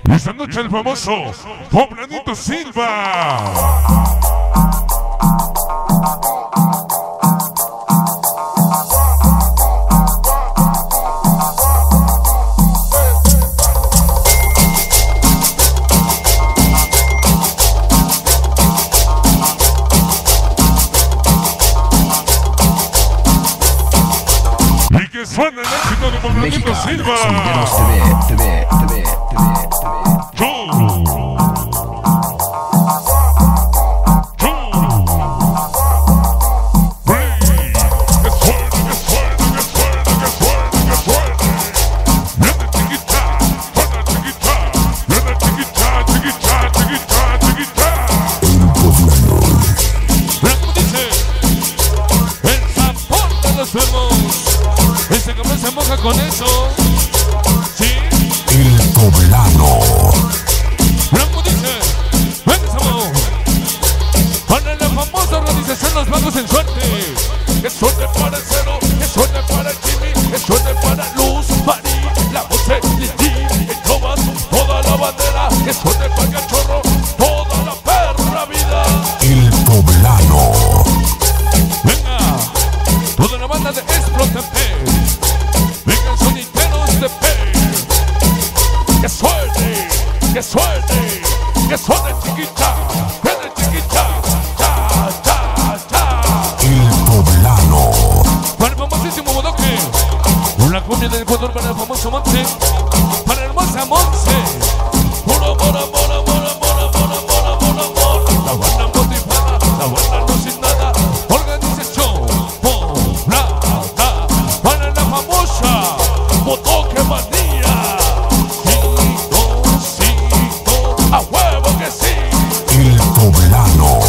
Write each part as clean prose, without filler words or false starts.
Esta noche el famoso Poblanito Silva. Y que suena el éxito de Poblanito Silva. Ese cabrón se moja con eso. ¿Sí? El poblano. Blanco dice, ¡vengamos! Para la famosa organización Los Magos en Suerte. Que suene para el Cero, que suene para el Jimmy, que suene para Luz, Mari, la José, Lili, el Tobas, toda la bandera. Que suene para el Cachorro, toda la perra vida. El poblano. Venga, toda la banda de Explotapé. Vengan sonideros de P. Que suene, que suene, que suene chiquita, viene chiquita, cha, cha, cha. El poblano. Para el famosísimo Bodoque, una cumbia del Ecuador para el famoso Monte, para el hermosa Monse. Mora, mora, mora, mora, mora, mora, mora, mora, mora. La banda motivada, la banda no sin nada. Organización Poblana, para la famosa Bodoque Manía. Cito, a huevo que sí. El poblano.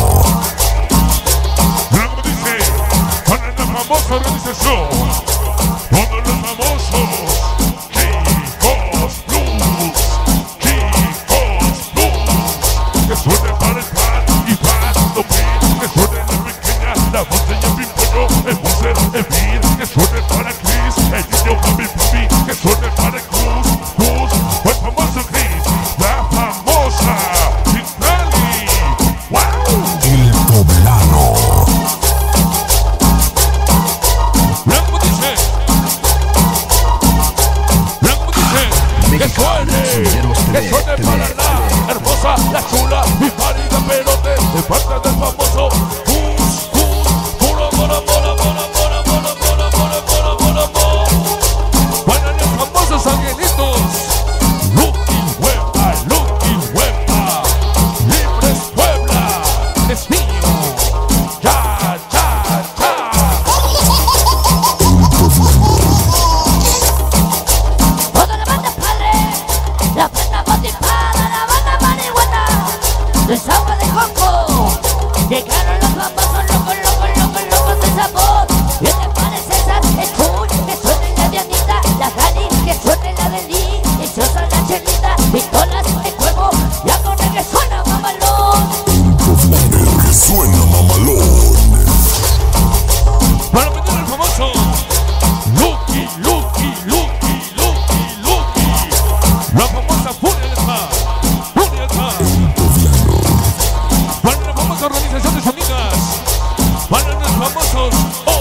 Blanco dice, para la famosa organización, todos los famosos Chicos Blues, Chicos Blues. Que suene para el pan y pan, no pin, que suene la pequeña, la botella pimpollo, el buser, el beer. Que suene para Chris, el niño papi papi. Que suene para Cruz, Cruz, el famoso Chris, la famosa Citlali. ¡Wow! El poblano. Blanco dice, que suene para la hermosa, la chula y pálida perote, de parte del famoso Cus, puro mora, mora, mora, mora, mora, mora, mora, mora, mora, mora. Para los famosos angelitos, Lucky Huepa, Libres Puebla, es mío, ya, ya, ya. Toda la banda padre, la banda motivada, la banda marihuana, desagua de coco. Llegaron los famosos locos, locos, locos, locos de sabor. Viene para el César, el Chuy, que suene la Dianita, la Gali, que suene la Beli, y Sosa la Chelita, Nicolás, el Cuervo, y algo que suena mamalón. El poblano que suena mamalón. Para meter el famoso Lucky, la famosa Furia del Mar, Furia del Mar. El poblano. Para la famosa organización de amigas, para los famosos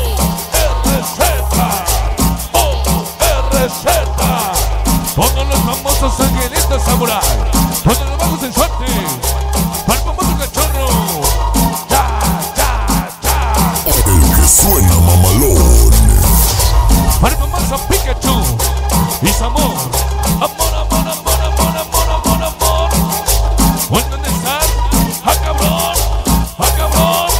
ORZ, todos los famosos angelitos samurai, todos los magos en suerte, para el famoso Cachorro, ya, ya, ya. El que suena mamalón. Para el famoso Pikachu y su amor, amor, amor, amor, amor, amor, amor, amor. ¿Dónde están? ¡Ah, cabrón! ¡Ah, cabrón!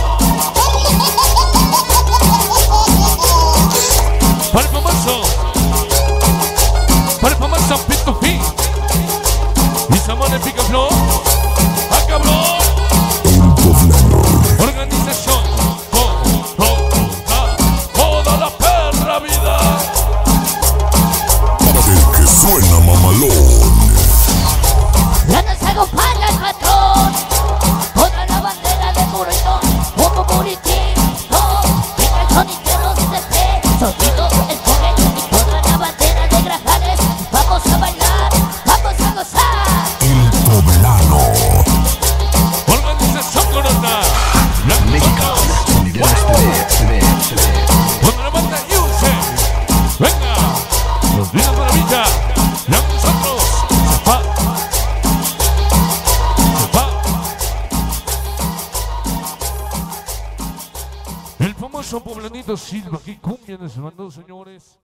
Para el famoso P2P y su amor de Pikachu. maravilla. Y a nosotros se va. El famoso poblanito Silva, que cumbia nos mandó, señores.